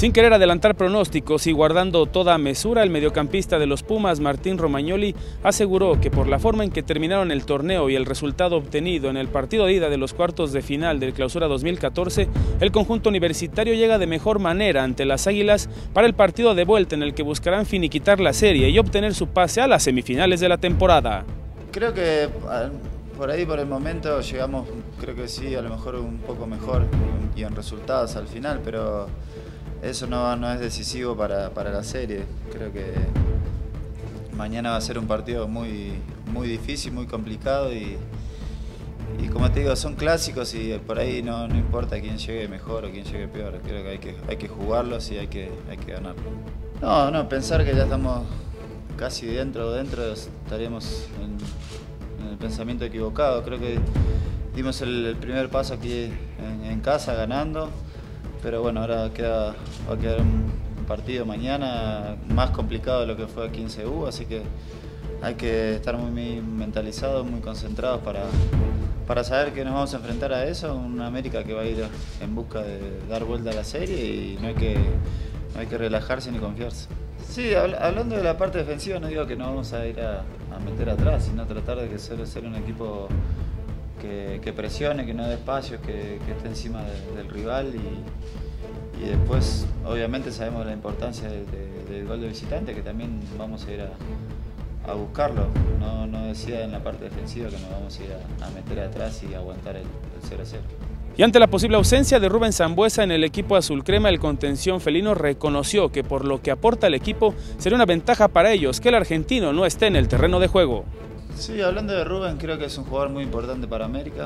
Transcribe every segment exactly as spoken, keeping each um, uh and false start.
Sin querer adelantar pronósticos y guardando toda mesura, el mediocampista de los Pumas, Martín Romagnoli, aseguró que por la forma en que terminaron el torneo y el resultado obtenido en el partido de ida de los cuartos de final del Clausura dos mil catorce, el conjunto universitario llega de mejor manera ante las Águilas para el partido de vuelta en el que buscarán finiquitar la serie y obtener su pase a las semifinales de la temporada. Creo que por ahí, por el momento, llegamos, creo que sí, a lo mejor un poco mejor y en resultados al final, pero eso no, no es decisivo para, para la serie. Creo que mañana va a ser un partido muy, muy difícil, muy complicado y, y como te digo, son clásicos y por ahí no, no importa quién llegue mejor o quién llegue peor. Creo que hay que, hay que jugarlos y hay que, hay que ganarlos. No, no, pensar que ya estamos casi dentro dentro estaríamos en, en el pensamiento equivocado. Creo que dimos el, el primer paso aquí en, en casa ganando, pero bueno, ahora queda, va a quedar un partido mañana más complicado de lo que fue aquí en C U, así que hay que estar muy, muy mentalizados, muy concentrados para, para saber que nos vamos a enfrentar a eso, una América que va a ir en busca de dar vuelta a la serie y no hay que, no hay que relajarse ni confiarse. Sí, hablando de la parte defensiva, no digo que no vamos a ir a, a meter atrás, sino tratar de que ser, ser un equipo que, que presione, que no dé espacios, que, que esté encima de, del rival y, y después obviamente sabemos la importancia de, de, del gol de visitante, que también vamos a ir a, a buscarlo. No, no decía en la parte defensiva que nos vamos a ir a, a meter atrás y aguantar el, el cero a cero. Y ante la posible ausencia de Rubén Sambueza en el equipo azul crema, el contención felino reconoció que por lo que aporta el equipo sería una ventaja para ellos que el argentino no esté en el terreno de juego. Sí, hablando de Rubén, creo que es un jugador muy importante para América.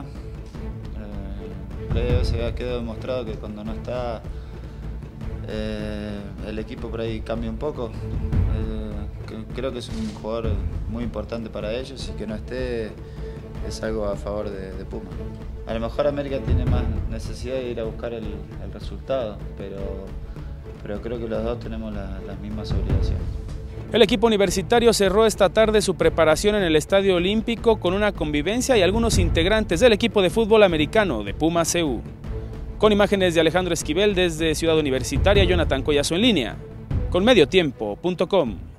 Eh, se ha quedado demostrado que cuando no está eh, el equipo por ahí cambia un poco. Eh, creo que es un jugador muy importante para ellos y que no esté es algo a favor de, de Puma. A lo mejor América tiene más necesidad de ir a buscar el, el resultado, pero, pero creo que los dos tenemos la, las mismas obligaciones. El equipo universitario cerró esta tarde su preparación en el Estadio Olímpico con una convivencia y algunos integrantes del equipo de fútbol americano de Puma C U. Con imágenes de Alejandro Esquivel desde Ciudad Universitaria, Jonathan Collazo en línea, con mediotiempo punto com.